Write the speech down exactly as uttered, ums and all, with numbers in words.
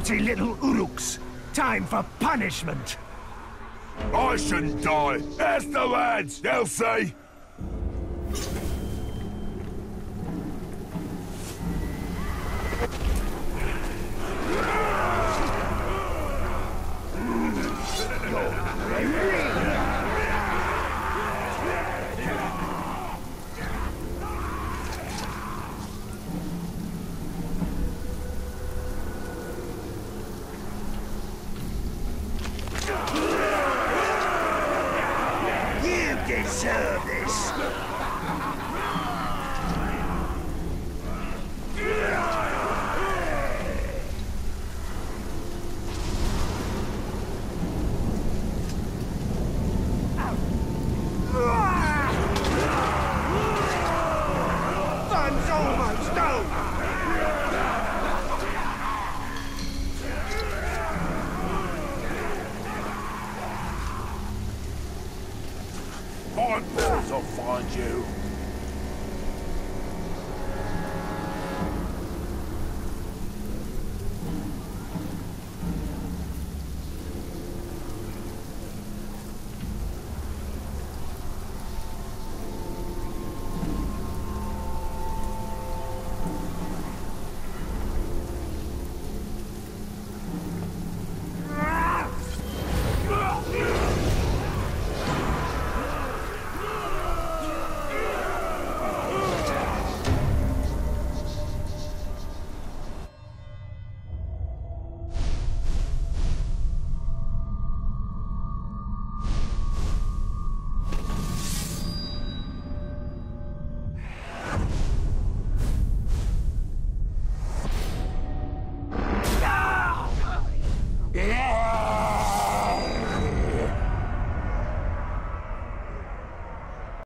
Naughty little Uruks. Time for punishment. I shouldn't die. Ask the lads, they'll say. Deserve this. Fun's almost over. My balls will find you.